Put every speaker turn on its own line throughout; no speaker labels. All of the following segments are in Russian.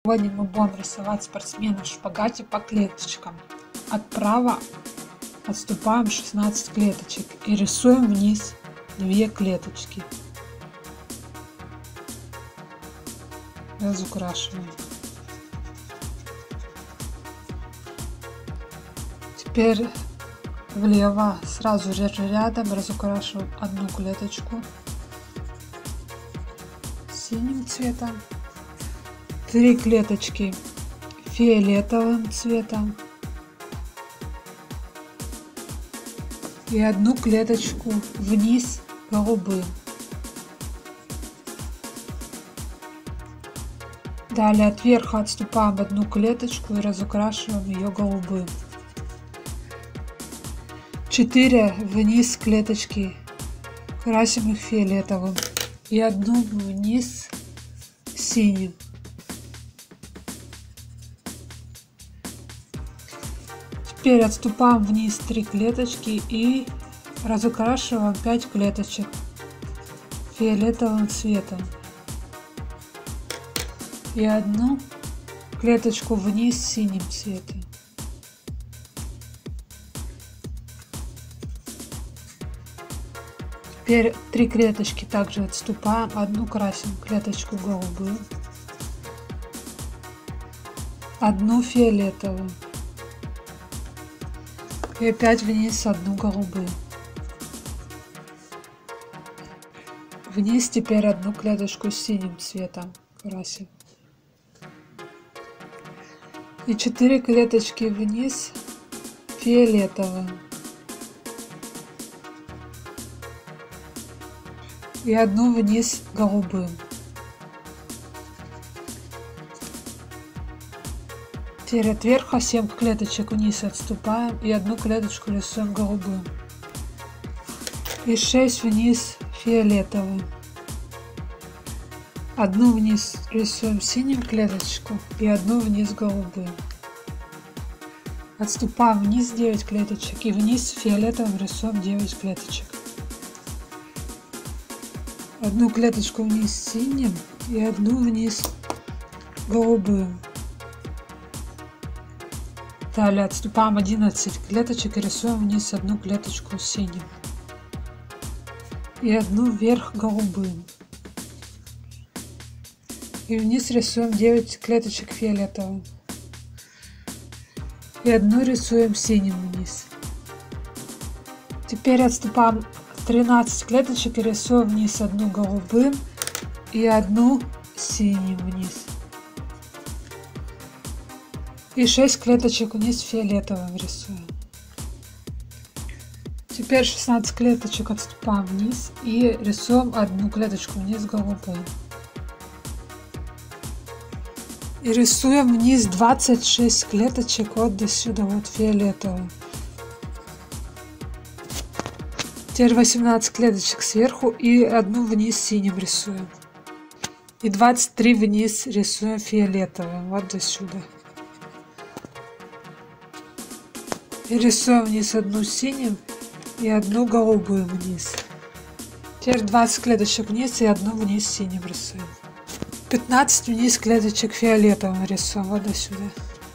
Сегодня мы будем рисовать спортсмена в шпагате по клеточкам. Отправо отступаем 16 клеточек и рисуем вниз 2 клеточки. Разукрашиваем. Теперь влево сразу же рядом разукрашиваем одну клеточку синим цветом, 3 клеточки фиолетовым цветом и одну клеточку вниз голубым. Далее от верха отступаем одну клеточку и разукрашиваем ее голубым. 4 вниз клеточки красим их фиолетовым и одну вниз синим. Теперь отступаем вниз 3 клеточки и разукрашиваем 5 клеточек фиолетовым цветом и одну клеточку вниз синим цветом. Теперь 3 клеточки также отступаем, одну красим клеточку голубым, одну фиолетовую и опять вниз одну голубую. Вниз теперь одну клеточку синим цветом красим. И 4 клеточки вниз фиолетовым. И одну вниз голубым. Теперь от верха 7 клеточек вниз отступаем и одну клеточку рисуем голубым. И 6 вниз фиолетовым. Одну вниз рисуем синим клеточку и одну вниз голубым. Отступаем вниз 9 клеточек и вниз фиолетовым рисуем 9 клеточек. Одну клеточку вниз синим и одну вниз голубым. Далее отступаем 11 клеточек и рисуем вниз одну клеточку синим и одну вверх голубым. И вниз рисуем 9 клеточек фиолетовым и одну рисуем синим вниз. Теперь отступаем 13 клеточек и рисуем вниз одну голубым и одну синим вниз. И 6 клеточек вниз фиолетовым рисуем. Теперь 16 клеточек отступаем вниз и рисуем одну клеточку вниз голубым. И рисуем вниз 26 клеточек вот до сюда, вот фиолетовым. Теперь 18 клеточек сверху и одну вниз синим рисуем. И 23 вниз рисуем фиолетовым вот до сюда. И рисуем вниз одну синим и одну голубую вниз. Теперь 20 клеточек вниз и одну вниз синим рисуем. 15 вниз клеточек фиолетовым рисуем вот до сюда.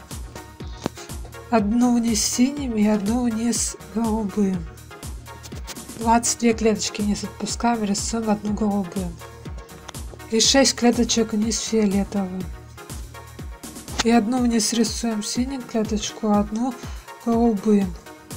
Одну вниз синим и одну вниз голубым. 22 клеточки вниз отпускаем, рисуем одну голубую. И 6 клеточек вниз фиолетовым. И одну вниз рисуем синим клеточку, одну голубым.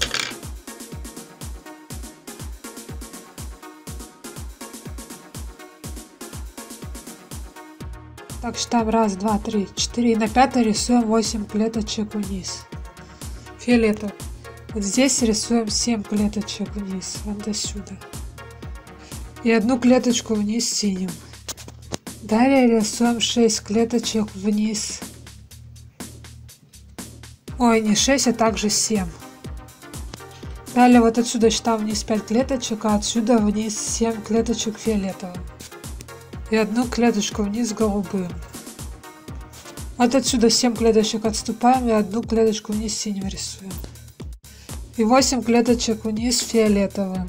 Так, считаем 1, 2, 3, 4. И на 5 рисуем 8 клеточек вниз. Фиолетовый. Вот здесь рисуем 7 клеточек вниз, вот до сюда. И одну клеточку вниз синим. Далее рисуем 6 клеточек вниз. Ой, не 6, а также 7. Далее вот отсюда считаем вниз 5 клеточек, а отсюда вниз 7 клеточек фиолетовым. И одну клеточку вниз голубым. Вот отсюда 7 клеточек отступаем и одну клеточку вниз синим рисуем. И 8 клеточек вниз фиолетовым.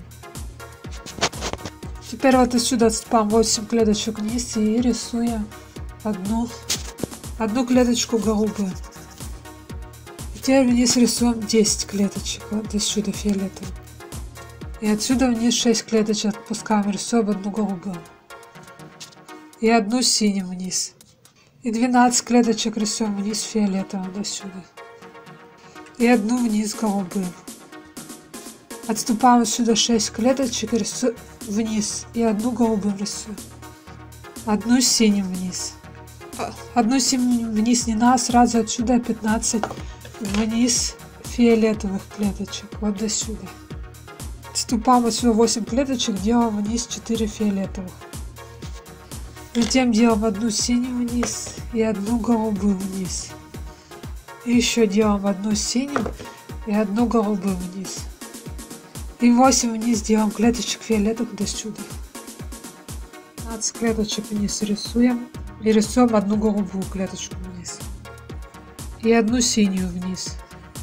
Теперь вот отсюда отступаем 8 клеточек вниз и рисуем одну одну клеточку голубую. И теперь вниз рисуем 10 клеточек, вот до сюда фиолетовым. И отсюда вниз 6 клеточек отпускаем, рисуем одну голубую. И одну синим вниз. И 12 клеточек рисуем вниз фиолетовым до сюда. И одну вниз голубым. Отступаем сюда 6 клеточек и рисуем вниз. И одну голубым рисуем. Одну синим вниз. Одну синим вниз не надо, сразу отсюда 15 вниз фиолетовых клеточек. Вот до сюда. Отступаем отсюда 8 клеточек, делаем вниз 4 фиолетовых. Затем делаем одну синюю вниз и одну голубую вниз. И еще делаем одну синюю и одну голубую вниз. И 8 вниз делаем клеточек фиолетовых до сюда. 15 клеточек вниз рисуем. И рисуем одну голубую клеточку вниз. И одну синюю вниз.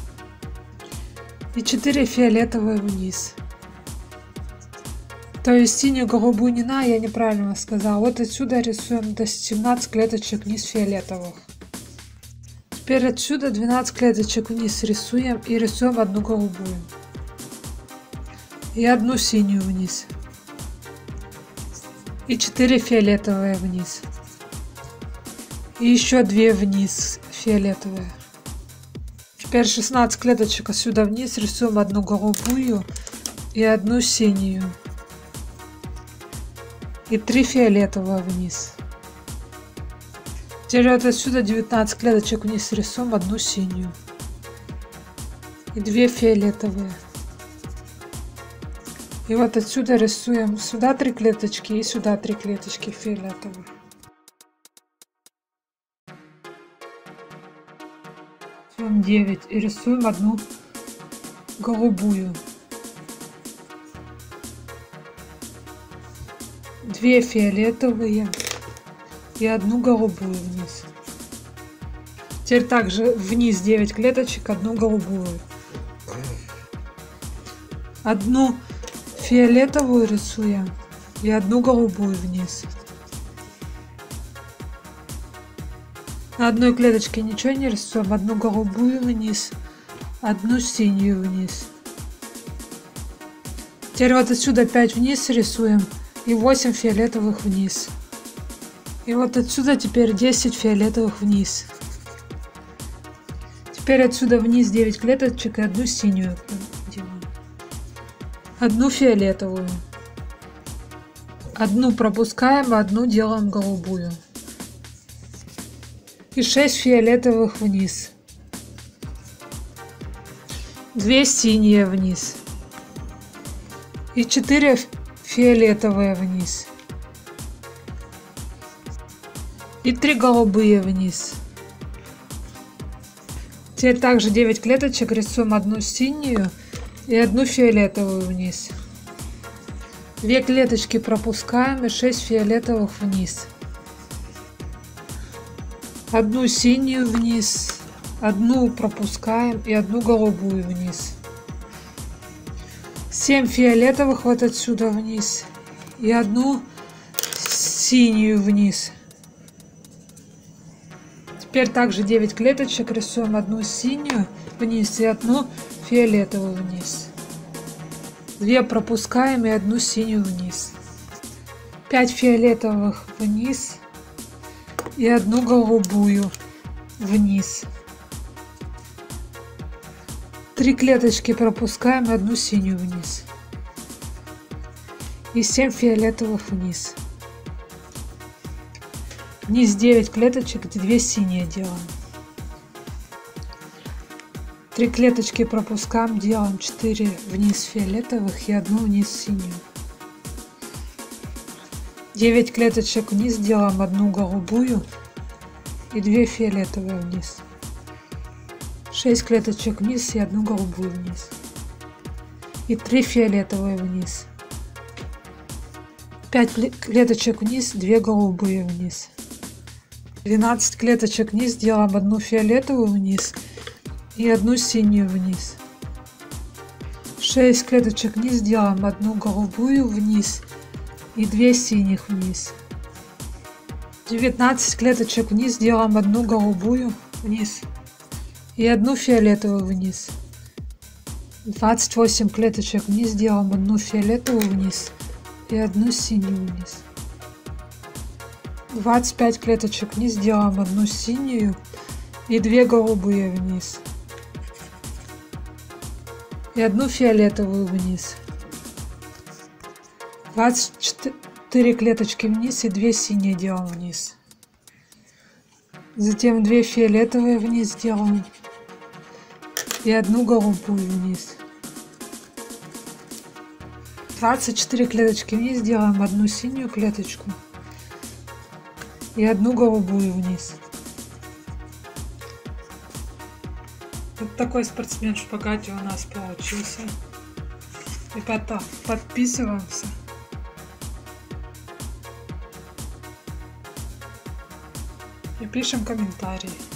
И 4 фиолетовые вниз. То есть синюю голубую не надо, я неправильно сказала. Вот отсюда рисуем до 17 клеточек вниз фиолетовых. Теперь отсюда 12 клеточек вниз рисуем и рисуем одну голубую. И одну синюю вниз. И 4 фиолетовые вниз. И еще 2 вниз фиолетовые. Теперь 16 клеточек отсюда вниз рисуем одну голубую и одну синюю. И 3 фиолетовые вниз. Теперь вот отсюда 19 клеточек вниз рисуем одну синюю. И 2 фиолетовые. И вот отсюда рисуем сюда 3 клеточки и сюда 3 клеточки фиолетовых. Рисуем 9 и рисуем одну голубую. 2 фиолетовые и одну голубую вниз. Теперь также вниз 9 клеточек, одну голубую. Одну фиолетовую рисуем и одну голубую вниз. На одной клеточке ничего не рисуем, одну голубую вниз, одну синюю вниз. Теперь вот отсюда 5 вниз рисуем и 8 фиолетовых вниз. И вот отсюда теперь 10 фиолетовых вниз. Теперь отсюда вниз 9 клеточек и одну синюю делаем. Одну фиолетовую. Одну пропускаем, а одну делаем голубую. И 6 фиолетовых вниз. 2 синие вниз. И 4 фиолетовые вниз. И 3 голубые вниз. Теперь также 9 клеточек рисуем одну синюю и одну фиолетовую вниз. 2 клеточки пропускаем и 6 фиолетовых вниз. Одну синюю вниз, одну пропускаем и одну голубую вниз. 7 фиолетовых вот отсюда вниз и одну синюю вниз. Теперь также 9 клеточек рисуем одну синюю вниз и одну фиолетовую вниз. 2 пропускаем и одну синюю вниз. 5 фиолетовых вниз и одну голубую вниз. 3 клеточки пропускаем и одну синюю вниз. И 7 фиолетовых вниз. Вниз 9 клеточек, 2 синие делаем. 3 клеточки пропускаем, делаем 4 вниз фиолетовых и одну вниз синюю. 9 клеточек вниз, делаем одну голубую и 2 фиолетовые вниз. 6 клеточек вниз и одну голубую вниз. И 3 фиолетовые вниз. 5 клеточек вниз, 2 голубые вниз. 12 клеточек вниз, делаем одну фиолетовую вниз и одну синюю вниз. 6 клеточек вниз, делаем одну голубую вниз и 2 синих вниз. 19 клеточек вниз, делаем одну голубую вниз и одну фиолетовую вниз. 28 клеточек вниз, делаем одну фиолетовую вниз и одну синюю вниз. 25 клеточек вниз, делаем одну синюю и 2 голубые вниз и одну фиолетовую вниз. 24 клеточки вниз и 2 синие делаем вниз. Затем 2 фиолетовые вниз делаем и одну голубую вниз. 24 клеточки вниз, делаем одну синюю клеточку и одну голубую вниз. Вот такой спортсмен в шпагате у нас получился. Ребята, подписываемся. И пишем комментарии.